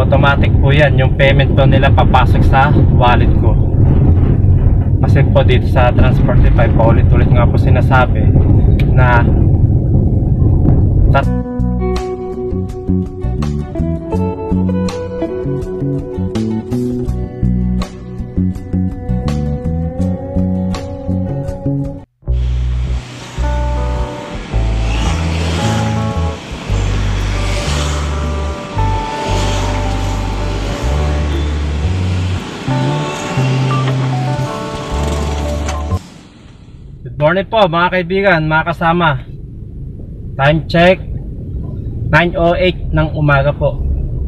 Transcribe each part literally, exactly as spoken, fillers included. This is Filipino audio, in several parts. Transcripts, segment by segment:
automatic po yan. Yung payment po nila papasok sa wallet ko. Kasi po dito sa Transportify, paulit-ulit nga po sinasabi na tat Good morning po mga kaibigan, mga kasama. Time check nine oh eight ng umaga po.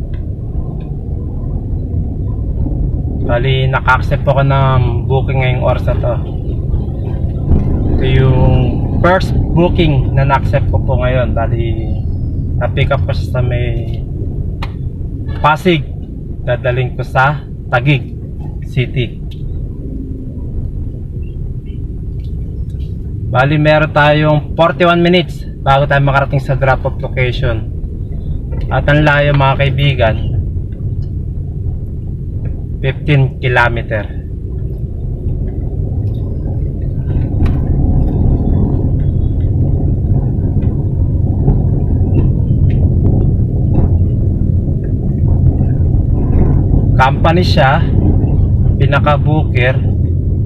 Bali naka-accept po ako ng booking ngayong oras na to. Ito yung first booking na na-accept ko po ngayon. Bali na-pick up ko sa may Pasig, dadaling ko sa Taguig City. Bali meron tayong forty-one minutes bago tayo makarating sa drop off location. At ang layo mga kaibigan, fifteen kilometer. Company siya, pinaka-booker.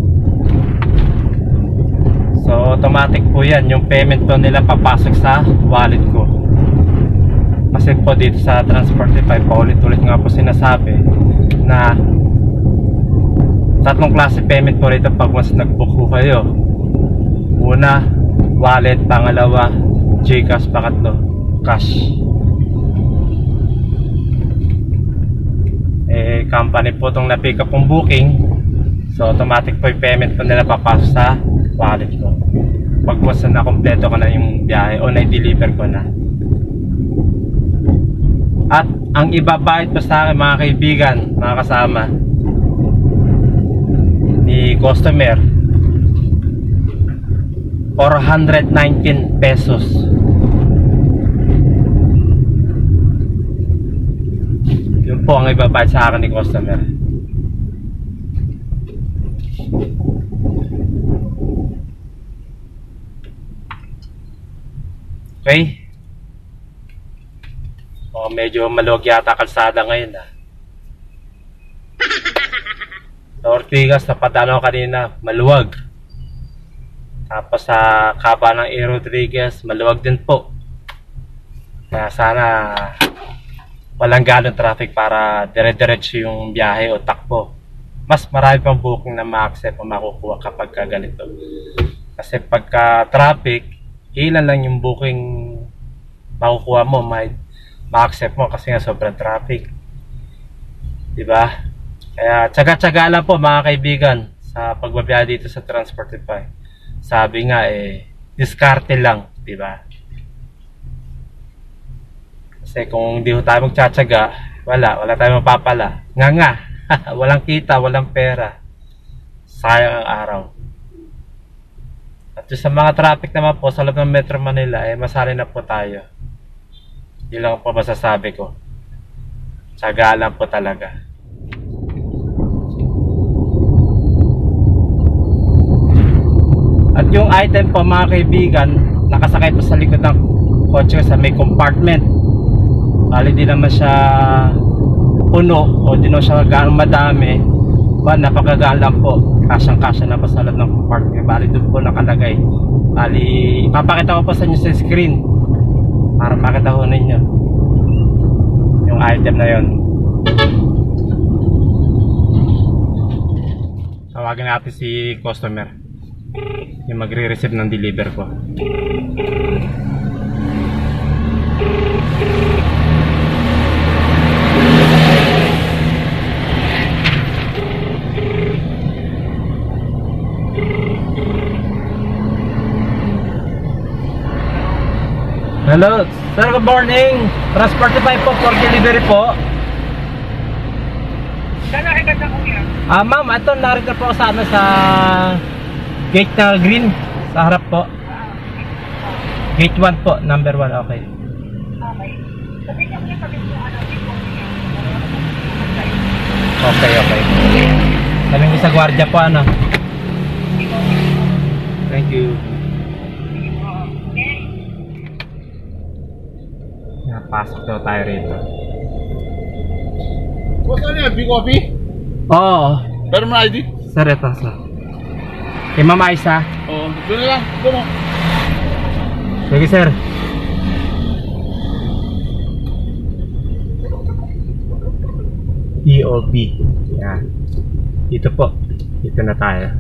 So automatic po yan. Yung payment po nila papasok sa wallet ko. Kasi po dito sa Transportify, paulit-ulit nga po sinasabi na tatlong klase payment po rito pag mas nag-book po kayo. Una, wallet. Pangalawa, Gcash. Pangatlo, cash. Eh company po itong na-pick up kong booking. So automatic po yung payment po nila papasok sa wallet ko pag mas na kompleto ko na yung biyahe o na-deliver ko na. At ang ibabayad pa sa akin mga kaibigan, mga kasama, ni customer, four hundred nineteen pesos. Yun po ang ibabayad sa akin ni customer. Okay. Oh, medyo maluwag yata kalsada ngayon ah. Sa Ortigas, napadaan ako kanina, maluwag. Tapos sa kaba ng A. Rodriguez, maluwag din po. Kaya sana walang ganong traffic para dire-diretso yung biyahe o takbo. Mas marami pang booking na ma-accept o makukuha kapag ganito. Kasi pagka traffic, ilan lang yung booking makukuha mo, ma-accept mo kasi nga sobrang traffic, diba? Kaya tsaga-tsaga lang po mga kaibigan sa pagbabiyahe dito sa Transportify. Sabi nga eh, diskarte lang, diba? Kasi kung hindi tayo magtsatsaga, wala, wala tayong mapapala. Nga nga, walang kita, walang pera, sayang ang araw. At sa mga traffic naman po sa loob ng Metro Manila, eh masali na po tayo. Yun lang po masasabi ko. Tsaga lang po talaga. At yung item po mga kaibigan, nakasakay po sa likod ng kotse sa may compartment. Bali di naman siya puno o di naman siya gaano madami. Ba, napakagaan lang po. Kasyang-kasya na po sa loob ng compartment. Bali doon po nakalagay. Bali, papakita ko po sa inyo sa screen para makita ko ninyo yung item na yon. Tawagin natin si customer yung magre-receive ng deliver ko. Hello, sir, good morning. Transportify po for delivery po. Saan nakita sa kuya? Ah, ma'am, ito narito po sa ano sa gate na green sa harap po. Gate one po, number one, okay. Okay. Sabi niyo yung sabi ko ano, Okay, okay. Kaming isa gwardiya po, ano? Thank you. Napasok daw tayo rito. Boss, ano yan? B-Coffee? Oo. Pero mo I D? Sir, ito, sir. Kay Mama Isa. Oo, doon na lang. Doon mo. Sige, sir. E O B. Yan. Dito po. Dito na tayo.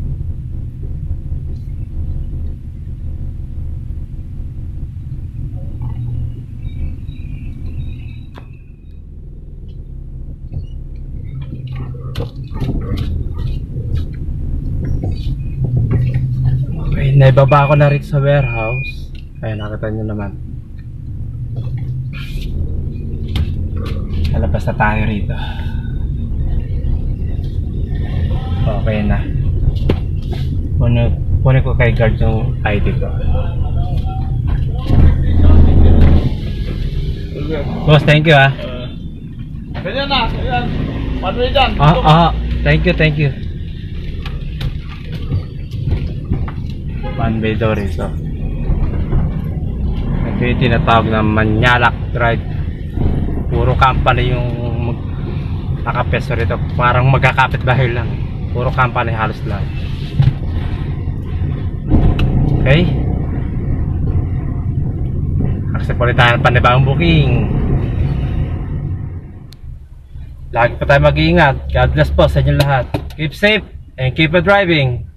Okay, naibaba ko na rin sa warehouse. Ayun, nakita nyo naman. Lalabas na tayo rito. Okay na. Kunin, kunin ko kay guard yung I D ko. Boss, thank you ah. Uh, ganyan na. Ganyan. Paano yun dyan? Ah, ah, thank you, thank you. One Bay Doriso. Ito yung tinatawag na Manyalak Drive. Puro company yung nakapeso rito. Parang magkakapit bahay lang. Puro company halos lang. Okay. Accept ulit tayo ng panibagong booking. Lagi pa tayo mag-iingat. God bless po sa inyo lahat. Keep safe and keep on driving.